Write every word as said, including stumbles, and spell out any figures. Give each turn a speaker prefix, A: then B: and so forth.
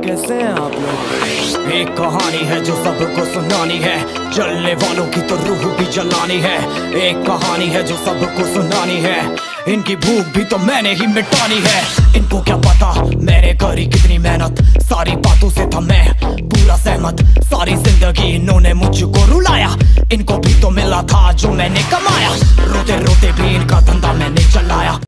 A: कैसे हैं आप लोग?
B: एक कहानी है जो सबको सुनानी है, जलने वालों की तो रूह भी जलानी है। एक कहानी है जो सबको सुनानी है, इनकी भूख भी तो मैंने ही मिटानी है। इनको क्या पता मैंने करी कितनी मेहनत, सारी बातों से था मैं पूरा सहमत। सारी जिंदगी इन्होंने मुझको रुलाया, इनको भी तो मिला था जो मैंने कमाया। रोते रोते भी इनका धंधा मैंने चलाया।